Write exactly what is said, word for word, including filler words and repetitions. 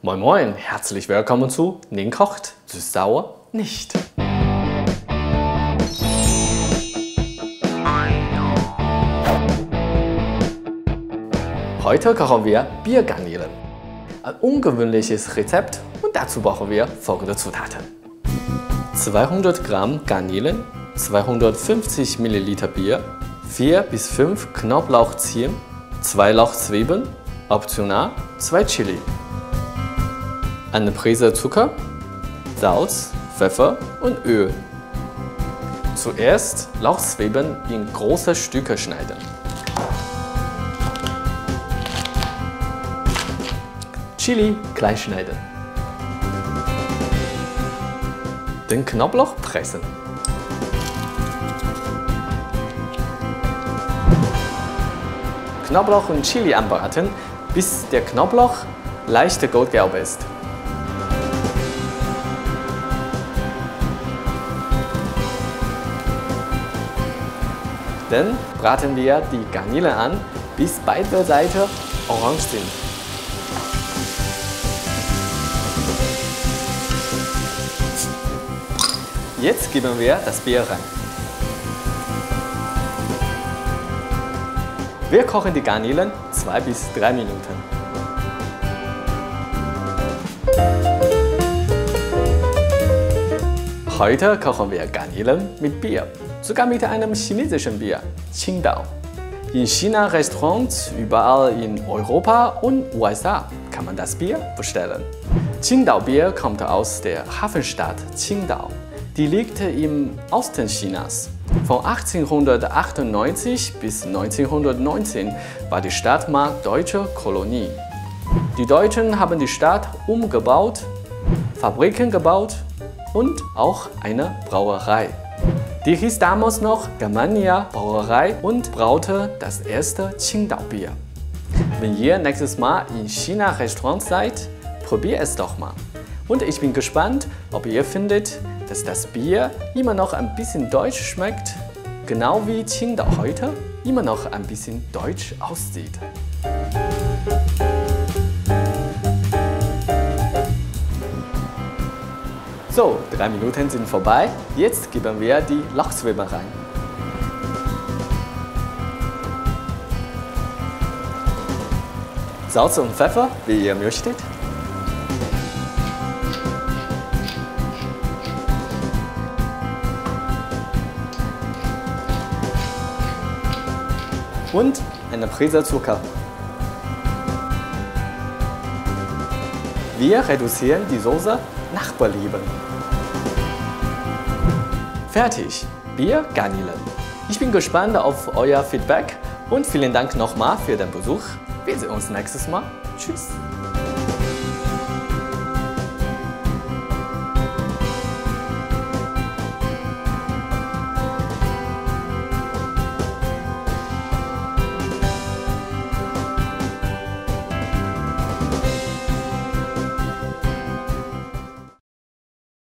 Moin Moin, herzlich willkommen zu Ning kocht, süß-sauer nicht. Heute kochen wir Biergarnelen. Ein ungewöhnliches Rezept und dazu brauchen wir folgende Zutaten. zweihundert Gramm Garnelen, zweihundertfünfzig Milliliter Bier, vier bis fünf Knoblauchzehen, zwei Lauchzwiebeln, optional zwei Chili, eine Prise Zucker, Salz, Pfeffer und Öl. Zuerst Lauchzwiebeln in große Stücke schneiden. Chili klein schneiden. Den Knoblauch pressen. Knoblauch und Chili anbraten, bis der Knoblauch leicht goldgelb ist. Dann braten wir die Garnelen an, bis beide Seiten orange sind. Jetzt geben wir das Bier rein. Wir kochen die Garnelen zwei bis drei Minuten. Heute kochen wir Garnelen mit Bier, sogar mit einem chinesischen Bier, Qingdao. In China-Restaurants überall in Europa und U S A kann man das Bier bestellen. Qingdao-Bier kommt aus der Hafenstadt Qingdao. Die liegt im Osten Chinas. Von achtzehnhundertachtundneunzig bis neunzehnhundertneunzehn war die Stadt mal deutsche Kolonie. Die Deutschen haben die Stadt umgebaut, Fabriken gebaut und auch eine Brauerei. Die hieß damals noch Germania Brauerei und braute das erste Qingdao-Bier. Wenn ihr nächstes Mal in China-Restaurants seid, probiert es doch mal. Und ich bin gespannt, ob ihr findet, dass das Bier immer noch ein bisschen deutsch schmeckt, genau wie Qingdao heute immer noch ein bisschen deutsch aussieht. So, drei Minuten sind vorbei. Jetzt geben wir die Lauchzwiebeln rein. Salz und Pfeffer, wie ihr möchtet. Und eine Prise Zucker. Wir reduzieren die Soße nach Belieben. Fertig, Bier Garnelen. Ich bin gespannt auf euer Feedback und vielen Dank nochmal für den Besuch. Wir sehen uns nächstes Mal. Tschüss.